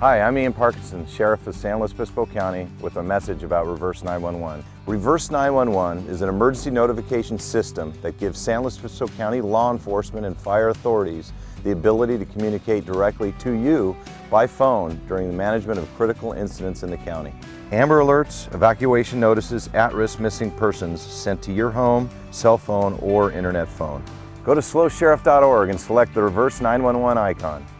Hi, I'm Ian Parkinson, Sheriff of San Luis Obispo County, with a message about Reverse 911. Reverse 911 is an emergency notification system that gives San Luis Obispo County law enforcement and fire authorities the ability to communicate directly to you by phone during the management of critical incidents in the county. Amber alerts, evacuation notices, at-risk missing persons sent to your home, cell phone, or internet phone. Go to slowsheriff.org and select the Reverse 911 icon.